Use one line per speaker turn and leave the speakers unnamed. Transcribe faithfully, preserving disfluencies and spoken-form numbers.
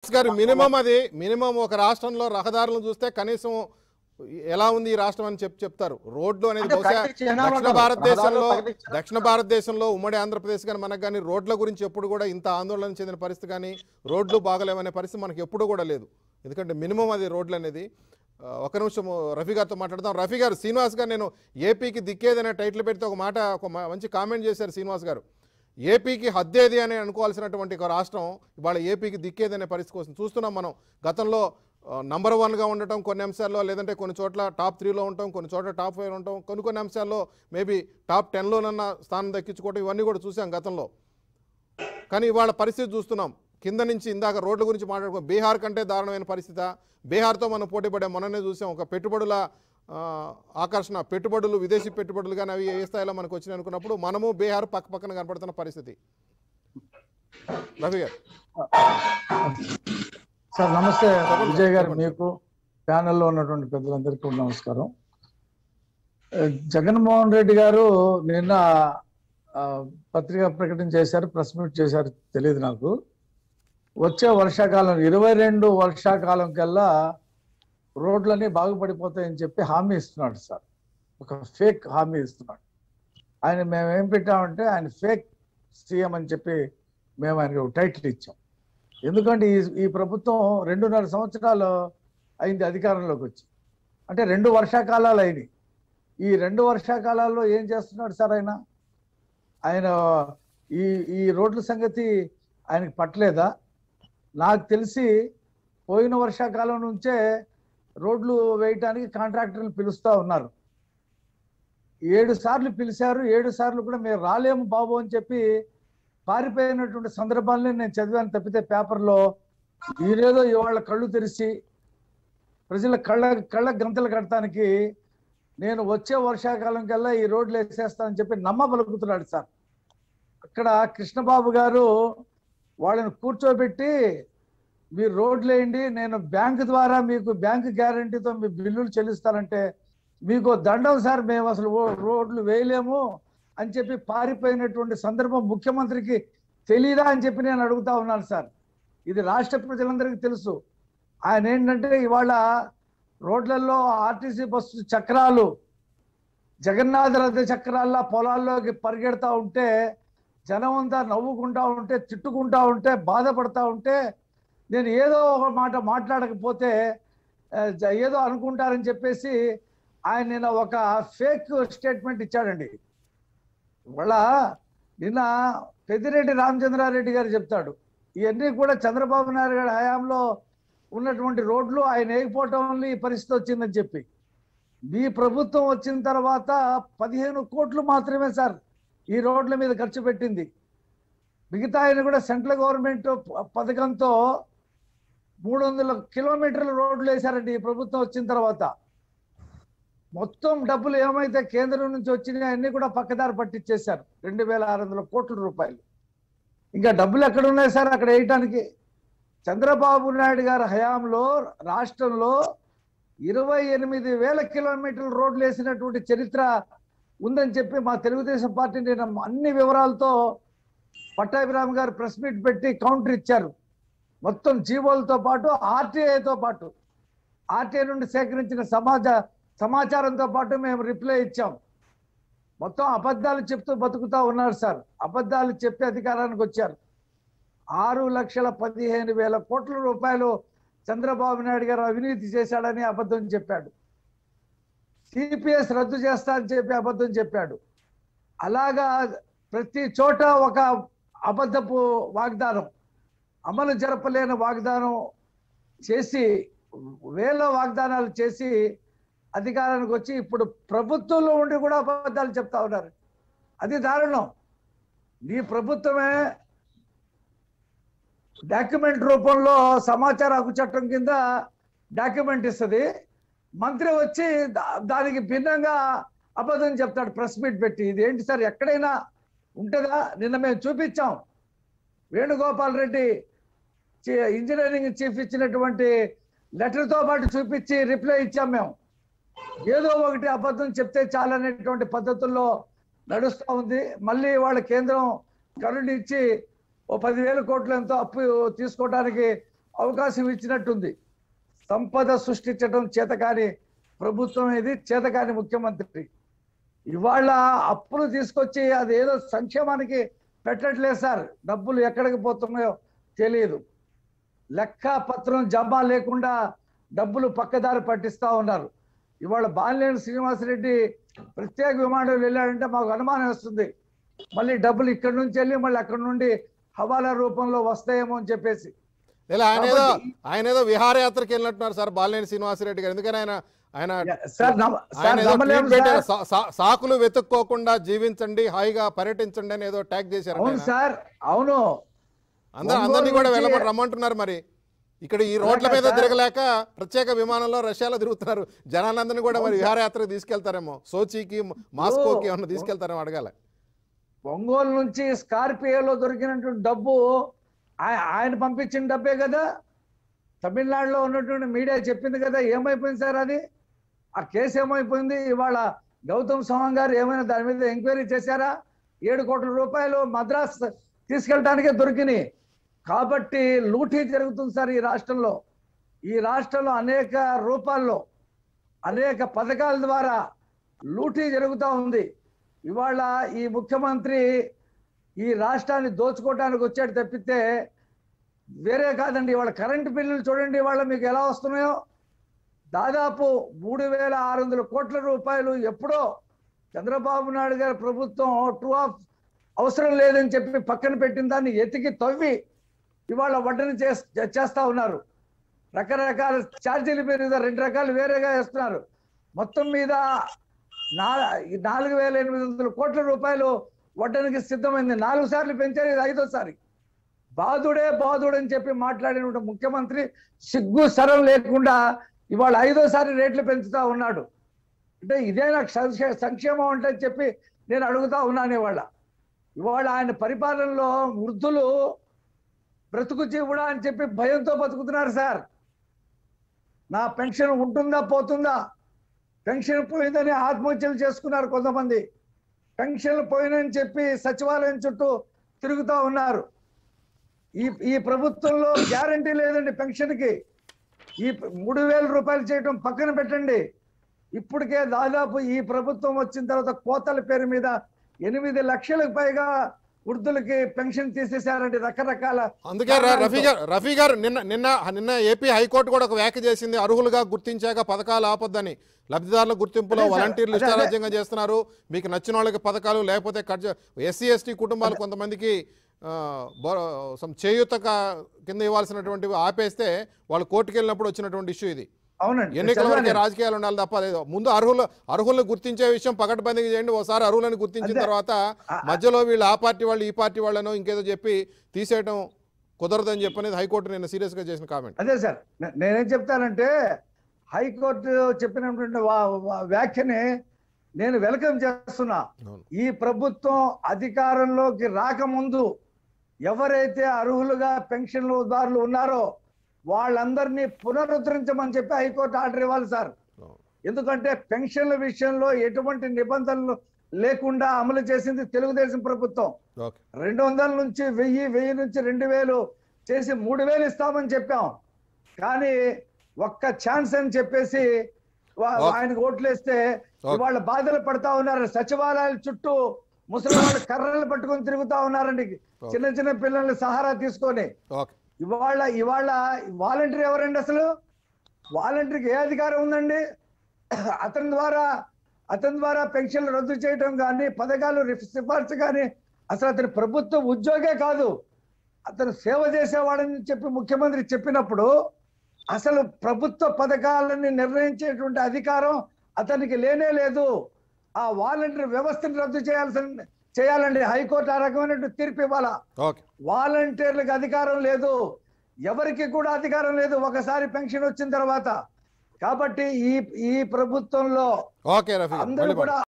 శ్రీనివాస్ గారు మినిమం అది మినిమం ఒక రాష్ట్రంలో రహదారులను చూస్తే కనీసం ఎలా ఉంది ఈ రాష్ట్రం అని చెప్పి చెప్తారు. రోడ్లు అనేది బహుశా దక్షిణ భారతదేశంలో దక్షిణ భారతదేశంలో ఉమ్మడి ఆంధ్రప్రదేశ్ కానీ మనకు కానీ రోడ్ల గురించి ఎప్పుడు కూడా ఇంత ఆందోళన చెందిన పరిస్థితి కానీ రోడ్లు బాగలేవనే పరిస్థితి మనకి ఎప్పుడు కూడా లేదు. ఎందుకంటే మినిమం అది రోడ్లు అనేది. ఒక నిమిషం రఫీ గారితో మాట్లాడదాం. రఫీ గారు, శ్రీనివాస్ గారు నేను ఏపీకి దిక్కేదనే టైటిల్ పెడితే ఒక మాట ఒక మంచి కామెంట్ చేశారు శ్రీనివాస్ గారు. ఏపీకి హద్దేది అని అనుకోవాల్సినటువంటి ఒక రాష్ట్రం ఇవాళ ఏపీకి దిక్కేదనే పరిస్థితి కోసం చూస్తున్నాం మనం. గతంలో నంబర్ వన్గా ఉండటం కొన్ని అంశాల్లో, లేదంటే కొన్ని చోట్ల టాప్ త్రీలో ఉంటాం, కొన్ని చోట్ల టాప్ ఫైవ్ ఉంటాం, కొన్ని కొన్ని అంశాల్లో మేబీ టాప్ టెన్లోనన్న స్థానం దక్కించుకోవటం ఇవన్నీ కూడా చూసాం గతంలో. కానీ ఇవాళ పరిస్థితి చూస్తున్నాం కింద నుంచి. ఇందాక రోడ్ల గురించి మాట్లాడుకో, బీహార్ కంటే దారుణమైన పరిస్థితి. బీహార్తో మనం పోటీ పడే మొన్ననే చూసాం. ఒక పెట్టుబడుల ఆకర్షణ, పెట్టుబడులు విదేశీ పెట్టుబడులు కానీ అవి ఏ స్థాయిలో మనకు వచ్చినాయి అనుకున్నప్పుడు మనము బీహార్ పక్క పక్కన కనపడుతున్న పరిస్థితి. రవి గారు
సార్ నమస్తే. విజయ్ గారు, మీకు ప్యానెల్లో ఉన్నటువంటి పెద్దలందరికీ నమస్కారం. జగన్మోహన్ రెడ్డి గారు నిన్న పత్రికా ప్రకటన చేశారు, ప్రెస్ మీట్ చేశారు, తెలియదు నాకు. వచ్చే వర్షాకాలం ఇరవై రెండు వర్షాకాలం కల్లా రోడ్లన్నీ బాగుపడిపోతాయని చెప్పి హామీ ఇస్తున్నాడు సార్. ఒక ఫేక్ హామీ ఇస్తున్నాడు ఆయన. మేము ఏం పెట్టామంటే ఆయన ఫేక్ సీఎం అని చెప్పి మేము ఆయనకి ఒక టైటిల్ ఇచ్చాం. ఎందుకంటే ఈ ఈ ప్రభుత్వం రెండున్నర సంవత్సరాలు అయింది అధికారంలోకి వచ్చి. అంటే రెండు వర్షాకాలాలు అయినాయి. ఈ రెండు వర్షాకాలాల్లో ఏం చేస్తున్నాడు సార్ ఆయన? ఆయన ఈ ఈ రోడ్ల సంగతి ఆయనకి పట్టలేదా? నాకు తెలిసి పోయిన వర్షాకాలం నుంచే రోడ్లు వేయటానికి కాంట్రాక్టర్లు పిలుస్తూ ఉన్నారు. ఏడు సార్లు పిలిచారు. ఏడు సార్లు కూడా మేము రాలేము బాబు అని చెప్పి పారిపోయినటువంటి సందర్భాలని నేను చదివాను తప్పితే పేపర్లో. ఈరోజు ఇవాళ కళ్ళు తెరిచి ప్రజల కళ్ళ కళ్ళ గంతలు కట్టడానికి నేను వచ్చే వర్షాకాలం కల్లా ఈ రోడ్లు వేసేస్తానని చెప్పి నమ్మ పలుకుతున్నాడు సార్. అక్కడ కృష్ణబాబు గారు వాళ్ళని కూర్చోబెట్టి మీరు రోడ్లు వేయండి, నేను బ్యాంకు ద్వారా మీకు బ్యాంకు గ్యారంటీతో మీ బిల్లులు చెల్లిస్తానంటే మీకు దండం సార్, మేము అసలు రోడ్లు వేయలేము అని చెప్పి పారిపోయినటువంటి సందర్భం ముఖ్యమంత్రికి తెలీదా అని చెప్పి నేను అడుగుతా ఉన్నాను సార్. ఇది రాష్ట్ర ప్రజలందరికీ తెలుసు. ఆయన ఏంటంటే ఇవాళ రోడ్లలో ఆర్టీసీ బస్సు చక్రాలు జగన్నాథ రథ చక్రాల్లో పొలాల్లోకి పరిగెడతా ఉంటే జనం అంతా నవ్వుకుంటా ఉంటే, తిట్టుకుంటా ఉంటే, బాధపడతా ఉంటే నేను ఏదో ఒక మాట మాట్లాడకపోతే ఏదో అనుకుంటారని చెప్పేసి ఆయన నిన్న ఒక ఫేక్ స్టేట్మెంట్ ఇచ్చాడండి. ఇవాళ నిన్న పెద్దిరెడ్డి రామచంద్రారెడ్డి గారు చెప్తాడు ఇవన్నీ కూడా చంద్రబాబు నాయుడు గారి హయాంలో ఉన్నటువంటి రోడ్లు, ఆయన వేయకపోవటం వల్ల ఈ పరిస్థితి వచ్చిందని చెప్పి. మీ ప్రభుత్వం వచ్చిన తర్వాత పదిహేను కోట్లు మాత్రమే సార్ ఈ రోడ్ల మీద ఖర్చు పెట్టింది. మిగతా ఆయన కూడా సెంట్రల్ గవర్నమెంట్ పథకంతో మూడు వందల కిలోమీటర్ల రోడ్లు వేశారండి ఈ ప్రభుత్వం వచ్చిన తర్వాత. మొత్తం డబ్బులు ఏమైతే కేంద్రం నుంచి వచ్చినాయి అన్ని కూడా పక్కదారి పట్టించేశారు. రెండు వేల ఆరు వందల కోట్ల రూపాయలు. ఇంకా డబ్బులు ఎక్కడ ఉన్నాయి సార్ అక్కడ వేయటానికి? చంద్రబాబు నాయుడు గారి హయాంలో రాష్ట్రంలో ఇరవై ఎనిమిది వేల కిలోమీటర్ల రోడ్లు వేసినటువంటి చరిత్ర ఉందని చెప్పి మా తెలుగుదేశం పార్టీ నేను అన్ని వివరాలతో పట్టాభిరామ్ గారు ప్రెస్ మీట్ పెట్టి కౌంటర్ ఇచ్చారు. మొత్తం జీవోలతో పాటు ఆర్టీఐతో పాటు ఆర్టీఐ నుండి సేకరించిన సమాజ సమాచారంతో పాటు మేము రిప్లై ఇచ్చాం. మొత్తం అబద్ధాలు చెప్తూ బతుకుతా ఉన్నారు సార్. అబద్ధాలు చెప్పి అధికారానికి వచ్చారు. ఆరు లక్షల పదిహేను వేల కోట్ల రూపాయలు చంద్రబాబు నాయుడు గారు అవినీతి చేశాడని అబద్ధం చెప్పాడు. సిపిఎస్ రద్దు చేస్తా అని చెప్పి అబద్ధం చెప్పాడు. అలాగా ప్రతి చోట ఒక అబద్ధపు వాగ్దానం, అమలు జరపలేని వాగ్దానం చేసి వేల వాగ్దానాలు చేసి అధికారానికి వచ్చి ఇప్పుడు ప్రభుత్వంలో ఉండి కూడా అబద్ధాలు చెప్తా ఉన్నారు. అది దారుణం. నీ ప్రభుత్వమే డాక్యుమెంట్ రూపంలో సమాచార హక్కు చట్టం కింద డాక్యుమెంట్ ఇస్తుంది. మంత్రి వచ్చి దానికి భిన్నంగా అబద్ధం చెప్తాడు ప్రెస్ మీట్ పెట్టి. ఇది ఏంటి సార్, ఎక్కడైనా ఉంటుందా? నిన్న మేము చూపించాం. వేణుగోపాల్ రెడ్డి ఇంజనీరింగ్ చీఫ్ ఇచ్చినటువంటి లెటర్తో పాటు చూపించి రిప్లై ఇచ్చాం మేము. ఏదో ఒకటి అబద్ధం చెప్తే చాలనేటువంటి పద్ధతుల్లో నడుస్తూ ఉంది. మళ్ళీ వాళ్ళ కేంద్రం కరుణించి ఓ పదివేల కోట్లు ఎంతో అప్పు తీసుకోవడానికి అవకాశం ఇచ్చినట్టుంది. సంపద సృష్టించడం చేతకాని ప్రభుత్వం ఇది, చేతకాని ముఖ్యమంత్రి. ఇవాళ అప్పులు తీసుకొచ్చి అది ఏదో సంక్షేమానికి పెట్టట్లేదు సార్. డబ్బులు ఎక్కడికి పోతున్నాయో తెలియదు. లెక్క పత్రం జమా లేకుండా డబ్బులు పక్కదారి పట్టిస్తూ ఉన్నారు. ఇవాళ బాలినేని శ్రీనివాసరెడ్డి ప్రత్యేక విమానం వెళ్ళాడంటే మాకు అనుమానం వస్తుంది. మళ్ళీ డబ్బులు ఇక్కడి నుంచి వెళ్ళి మళ్ళీ అక్కడి నుండి హవాలా రూపంలో వస్తాయేమో అని చెప్పేసి.
ఆయన ఏదో ఆయన ఏదో విహారయాత్రకి వెళ్ళినట్టున్నారు సార్ బాలినేని శ్రీనివాసరెడ్డి గారు. ఎందుకని ఆయన ఆయన సాకులు వెతుక్కోకుండా జీవించండి, హాయిగా పర్యటించండి అని ఏదో ట్యాగ్ చేశారు.
అవును సార్, అవును.
అందరూ అందరినీ కూడా వెళ్ళమని రమ్మంటున్నారు. మరి ఇక్కడ ఈ రోడ్ల మీద తిరగలేక ప్రత్యేక విమానంలో రష్యాలో తిరుగుతున్నారు. జనాలందరినీ కూడా మరి విహారయాత్రకు తీసుకెళ్తారేమో, సోచీకి మాస్కోకి ఏమన్నా తీసుకెళ్తారేమో అడగాలి.
ఒంగోలు నుంచి స్కార్పియోలో దొరికినటువంటి డబ్బు ఆయన పంపించిన డబ్బే కదా. తమిళనాడులో ఉన్నటువంటి మీడియా చెప్పింది కదా. ఏమైపోయింది సార్ అది? ఆ కేసు ఏమైపోయింది? ఇవాళ గౌతమ్ సవాంగ్ గారు ఏమైనా దాని మీద ఎంక్వైరీ చేశారా? ఏడు కోట్ల రూపాయలు మద్రాస్ తీసుకెళ్ళటానికే దొరికినాయి. కాబట్టి లూటీ జరుగుతుంది సార్ ఈ రాష్ట్రంలో. ఈ రాష్ట్రంలో అనేక రూపాల్లో అనేక పథకాల ద్వారా లూటీ జరుగుతూ ఉంది. ఇవాళ ఈ ముఖ్యమంత్రి ఈ రాష్ట్రాన్ని దోచుకోవడానికి వచ్చాడు తప్పితే వేరే కాదండి. ఇవాళ కరెంటు బిల్లులు చూడండి ఇవాళ మీకు ఎలా వస్తున్నాయో. దాదాపు మూడు వేల ఆరు వందల కోట్ల రూపాయలు ఎప్పుడో చంద్రబాబు నాయుడు గారి ప్రభుత్వం ట్రూ ఆఫ్ అవసరం లేదని చెప్పి పక్కన పెట్టిన దాన్ని ఎతికి తవ్వి ఇవాళ వడ్డన చేస్తా ఉన్నారు. రకరకాల ఛార్జీల మీద రెండు రకాలు వేరేగా వేస్తున్నారు. మొత్తం మీద నా నాలుగు వేల ఎనిమిది వందల కోట్ల రూపాయలు వడ్డనకి సిద్ధమైంది. నాలుగు సార్లు పెంచారు, ఇది ఐదోసారి. బాధుడే బాధుడు అని చెప్పి మాట్లాడిన ముఖ్యమంత్రి సిగ్గు సరం లేకుండా ఇవాళ ఐదోసారి రేట్లు పెంచుతా ఉన్నాడు. అంటే ఇదే నాకు సంక్షేమం అంటే చెప్పి నేను అడుగుతా ఉన్నాను. ఇవాళ ఇవాళ ఆయన పరిపాలనలో వృద్ధులు బ్రతుకు జీవుడా అని చెప్పి భయంతో బతుకుతున్నారు సార్. నా పెన్షన్ ఉంటుందా పోతుందా? పెన్షన్ పోయిందని ఆత్మహత్యలు చేసుకున్నారు కొంతమంది. పెన్షన్లు పోయినని చెప్పి సచివాలయం చుట్టూ తిరుగుతూ ఉన్నారు. ఈ ఈ ప్రభుత్వంలో గ్యారంటీ లేదండి పెన్షన్కి. ఈ మూడు వేల రూపాయలు చేయటం పక్కన పెట్టండి. ఇప్పటికే దాదాపు ఈ ప్రభుత్వం వచ్చిన తర్వాత కోతల పేరు మీద ఎనిమిది లక్షలకు పైగా వృద్ధులకి పెన్షన్ తీసేశారండి రకరకాల.
అందుకే రఫీ గారు రఫీ గారు నిన్న నిన్న నిన్న ఏపీ హైకోర్టు కూడా ఒక వ్యాఖ్య చేసింది. అర్హులుగా గుర్తించాక పథకాలు ఆపొద్దని. లబ్ధిదారుల గుర్తింపులో వాలంటీర్లు ఇష్టారాజ్యంగా చేస్తున్నారు. మీకు నచ్చిన వాళ్ళకి పథకాలు, లేకపోతే కట్ ఎస్సీ ఎస్టీ కుటుంబాలు కొంతమందికి చేయూత కింద ఇవ్వాల్సినటువంటివి ఆపేస్తే వాళ్ళు కోర్టుకు వెళ్ళినప్పుడు వచ్చినటువంటి ఇష్యూ ఇది.
అవునండి,
ఎన్నికల వరకే రాజకీయాలు ఉండాలి తప్ప లేదు. ముందు అర్హులు అర్హులను గుర్తించే విషయం పకడ్బందీగా చేయండి. ఒకసారి అర్హులను గుర్తించిన తర్వాత మధ్యలో వీళ్ళు ఆ పార్టీ వాళ్ళు ఈ పార్టీ వాళ్ళను ఇంకేదో చెప్పి తీసేయడం కుదరదని చెప్పనేది హైకోర్టు నిన్న సీరియస్ గా చేసిన కామెంట్.
అదే సార్, నేనేం చెప్తానంటే హైకోర్టు చెప్పినటువంటి వ్యాఖ్యని నేను వెల్కమ్ చేస్తున్నా. ఈ ప్రభుత్వం అధికారంలోకి రాకముందు ఎవరైతే అర్హులుగా పెన్షన్దారులు ఉన్నారో వాళ్ళందరినీ పునరుద్ధరించమని చెప్పి హైకోర్టు ఆర్డర్ ఇవ్వాలి సార్. ఎందుకంటే పెన్షన్ల విషయంలో ఎటువంటి నిబంధనలు లేకుండా అమలు చేసింది తెలుగుదేశం ప్రభుత్వం. రెండు వందల నుంచి వెయ్యి వెయ్యి నుంచి రెండు వేలు చేసి మూడు వేలు ఇస్తామని చెప్పాం. కానీ ఒక్క ఛాన్స్ అని చెప్పేసి ఆయనకు ఓట్లేస్తే ఇవాళ బాధలు పడతా ఉన్నారు. సచివాలయాల చుట్టూ ముసలి వాళ్ళు కర్రలు పట్టుకొని తిరుగుతా ఉన్నారండి, చిన్న చిన్న పిల్లల్ని సహారా తీసుకొని. ఇవాళ ఇవాళ వాలంటీర్ ఎవరండి? అసలు వాలంటీర్కి ఏ అధికారం ఉందండి? అతని ద్వారా అతని ద్వారా పెన్షన్లు రద్దు చేయడం కానీ, పథకాలు సిఫార్సు కానీ, అసలు అతని ప్రభుత్వ ఉద్యోగే కాదు, అతను సేవ చేసేవాడని చెప్పి ముఖ్యమంత్రి చెప్పినప్పుడు అసలు ప్రభుత్వ పథకాలని నిర్ణయించేటువంటి అధికారం అతనికి లేనే లేదు. ఆ వాలంటీర్ వ్యవస్థను రద్దు చేయాల్సిన చేయాలండి. హైకోర్టు ఆ రకమైన తీర్పు ఇవ్వాలా. వాలంటీర్లకు అధికారం లేదు, ఎవరికి కూడా అధికారం లేదు ఒకసారి పెన్షన్ వచ్చిన తర్వాత. కాబట్టి ఈ ఈ ప్రభుత్వంలో అందరూ కూడా